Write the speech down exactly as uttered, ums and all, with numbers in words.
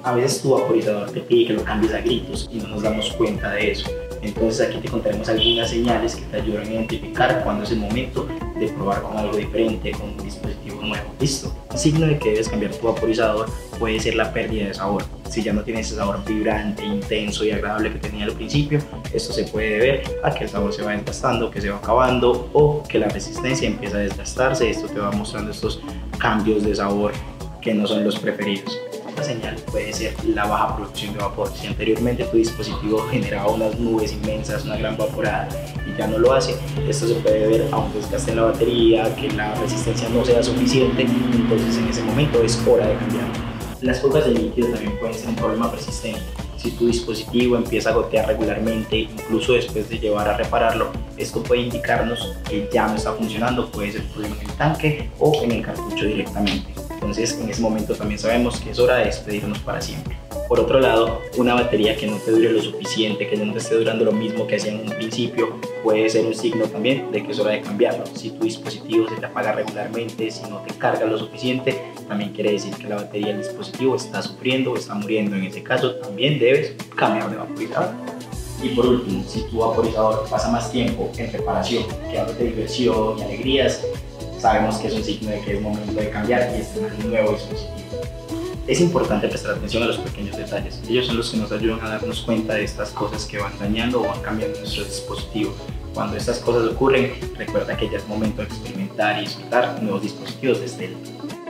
A veces tu vaporizador te pide que lo cambies a gritos y no nos damos cuenta de eso. Entonces aquí te contaremos algunas señales que te ayudan a identificar cuándo es el momento de probar con algo diferente, con un dispositivo nuevo. Listo. Un signo de que debes cambiar tu vaporizador puede ser la pérdida de sabor. Si ya no tienes ese sabor vibrante, intenso y agradable que tenía al principio, esto se puede deber a que el sabor se va desgastando, que se va acabando o que la resistencia empieza a desgastarse. Esto te va mostrando estos cambios de sabor que no son los preferidos. Otra señal puede ser la baja producción de vapor. Si anteriormente tu dispositivo generaba unas nubes inmensas, una gran vaporada y ya no lo hace, esto se puede deber a un desgaste en la batería, que la resistencia no sea suficiente, entonces en ese momento es hora de cambiarlo. Las fugas de líquido también pueden ser un problema persistente. Si tu dispositivo empieza a gotear regularmente, incluso después de llevar a repararlo, esto puede indicarnos que ya no está funcionando, puede ser un problema en el tanque o en el cartucho directamente. Entonces en ese momento también sabemos que es hora de despedirnos para siempre. Por otro lado, una batería que no te dure lo suficiente, que no te esté durando lo mismo que hacía en un principio, puede ser un signo también de que es hora de cambiarlo. Si tu dispositivo se te apaga regularmente, si no te carga lo suficiente, también quiere decir que la batería del dispositivo está sufriendo o está muriendo. En ese caso también debes cambiar de vaporizador. Y por último, si tu vaporizador pasa más tiempo en reparación que dándote diversión y alegrías, sabemos que es un signo de que es momento de cambiar y estrenar un nuevo dispositivo. Es importante prestar atención a los pequeños detalles. Ellos son los que nos ayudan a darnos cuenta de estas cosas que van dañando o van cambiando nuestro dispositivo. Cuando estas cosas ocurren, recuerda que ya es momento de experimentar y disfrutar nuevos dispositivos desde el